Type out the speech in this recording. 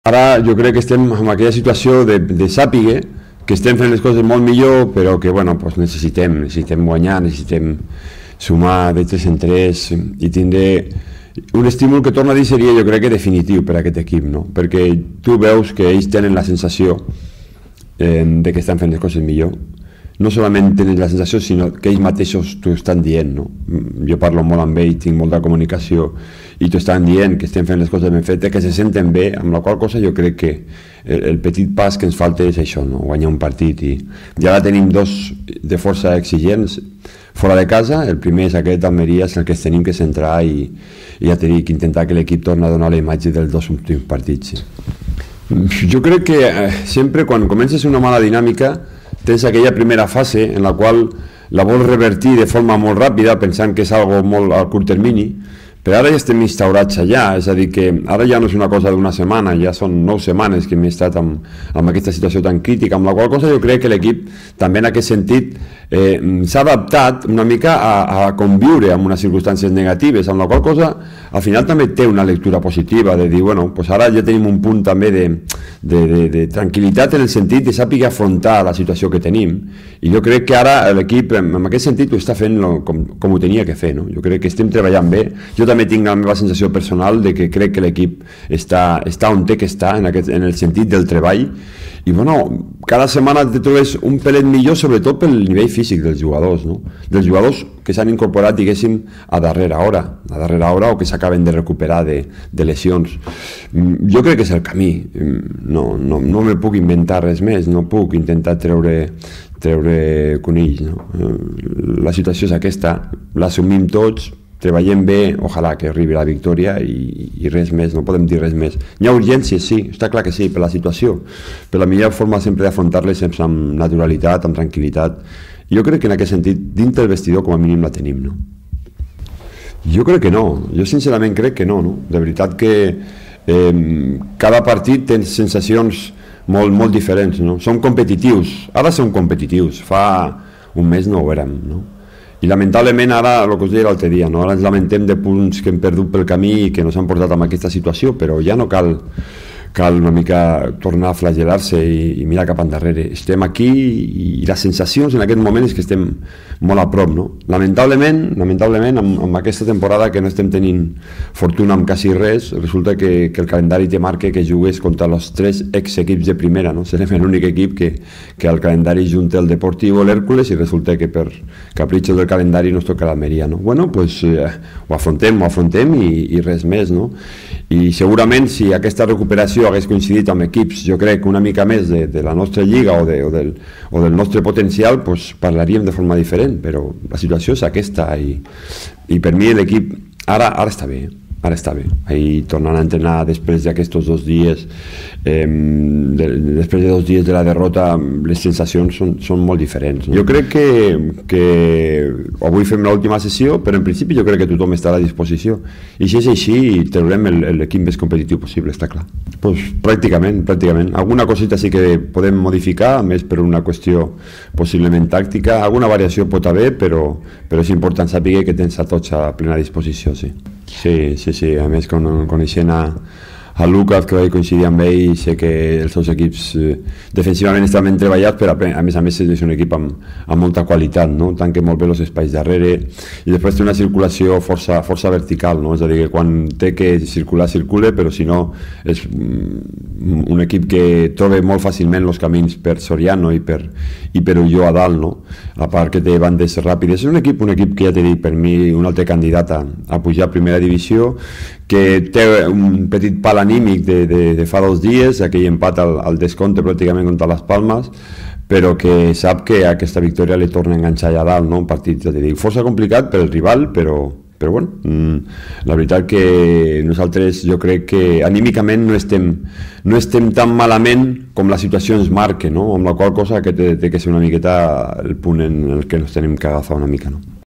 Ara jo crec que estem en aquella situació de sàpiga que estem fent les coses molt millor, però que bueno, pues necessitem guanyar, necessitem sumar de 3 en 3 i tindre un estímul que torno a dir seria jo crec que definitiu per a aquest equip, no? Perquè tu veus que ells tenen la sensació de que estan fent les coses millor. No solament tenen la sensació, sinó que ells mateixos t'ho estan dient, no? Jo parlo molt amb ells, tinc molta comunicació, i t'ho estan dient que estem fent les coses ben fetes, que se senten bé, amb la qual cosa jo crec que el petit pas que ens falta és això, no? Guanyar un partit. I ara tenim dos de força exigents fora de casa. El primer és aquest Almeria, és el que ens tenim que centrar i ja t'he dit, intentar que l'equip torni a donar la imatge dels dos últims partits. Sí. Jo crec que sempre quan comences una mala dinàmica tens aquella primera fase en la qual la vols revertir de forma molt ràpida pensant que és algo molt a curt termini, però ara ja estem instaurats allà, és a dir que ara ja no és una cosa d'una setmana, ja són 9 setmanes que hem estat amb aquesta situació tan crítica, amb la qual cosa jo crec que l'equip també en aquest sentit s'ha adaptat una mica a conviure amb unes circumstàncies negatives, amb la qual cosa al final també té una lectura positiva de dir, bueno, pues ara ja tenim un punt també de tranquil·litat en el sentit de saber afrontar la situació que tenim, i jo crec que ara l'equip en aquest sentit ho està fent com ho tenia que fer, no? Jo crec que estem treballant bé. Jo també tinc la meva sensació personal de que crec que l'equip està on té que estar en el sentit del treball, i bueno, cada setmana te trobes un pelet millor, sobretot pel nivell físic dels jugadors, no? Dels jugadors que s'han incorporat, diguéssim, a darrera hora o que s'acaben de recuperar de lesions. Jo crec que és el camí, no me puc inventar res més, no puc intentar treure conills, no? La situació és aquesta, l'assumim tots, treballem bé, ojalà que arribi la victòria i res més, no podem dir res més. Hi ha urgències, sí, està clar que sí, per la situació, però la millor forma sempre d'afrontar-les sempre amb naturalitat, amb tranquil·litat. Jo crec que en aquest sentit, dins del vestidor com a mínim la tenim, no? Jo crec que no, jo sincerament crec que no, no? De veritat que cada partit té sensacions molt diferents, no? Som competitius, ara som competitius, fa un mes no ho érem, no? I lamentablement ara, el que us deia l'altre dia, no? Ara ens lamentem de punts que hem perdut pel camí i que ens han portat en aquesta situació, però ja no cal una mica tornar a flagel·lar-se i mirar cap endarrere. Estem aquí i les sensacions en aquest moment és que estem molt a prop, no? Lamentablement amb aquesta temporada que no estem tenint fortuna amb quasi res, resulta que el calendari te marca que jugues contra els 3 ex-equips de primera, no? Serem l'únic equip que al calendari junta el Deportivo, l'Hèrcules, i resulta que per capritxo del calendari nos toca l'Almeria, no? Bueno, pues ho afrontem i res més, no? I segurament si aquesta recuperació hagués coincidit amb equips, jo crec, una mica més de la nostra lliga o del nostre potencial, pues parlaríem de forma diferent, però la situació és aquesta i per mi l'equip ara està bé. Ara està bé, ahir tornant a entrenar després d'aquests 2 dies, després de 2 dies de la derrota, les sensacions són molt diferents, no? Jo crec que avui fem l'última sessió, però en principi jo crec que tothom està a la disposició, i si és així traurem l'equip més competitiu possible, està clar. Pues pràcticament, alguna cosita sí que podem modificar, més per una qüestió possiblement tàctica, alguna variació pot haver, però és important saber que tens a tots a plena disposició, sí. Sí, a més coneixent a Lucas, que vaig coincidir amb ell, sé que els seus equips defensivament estan ben treballats, però a més és un equip amb molta qualitat, no? Tanca molt bé els espais darrere i després té una circulació força vertical, no? És a dir, que quan té que circula, però si no és un equip que troba molt fàcilment els camins per Soriano i per Ulloa a dalt, no? A part que té bandes ràpides. És un equip que ja t'he dit, per mi un altre candidat a pujar a primera divisió, que té un petit pal anímic de fa 2 dies, aquell empat al descompte pràcticament contra les Palmes, però que sap que aquesta victòria li torna a enganxar allà dalt, no? Un partit, ja t'he dit, força complicat per el rival, però bueno, la veritat que nosaltres jo crec que anímicament no estem tan malament com la situació ens marca, no? Amb la qual cosa que té que ser una miqueta el punt en el que ens tenim que agafar una mica, no?